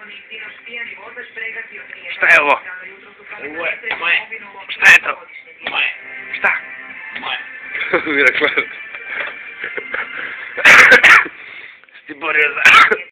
Šta je ovo? Ovo je moje. Šta je to? Moje. Šta? Moje. Miraklar. Si borio za...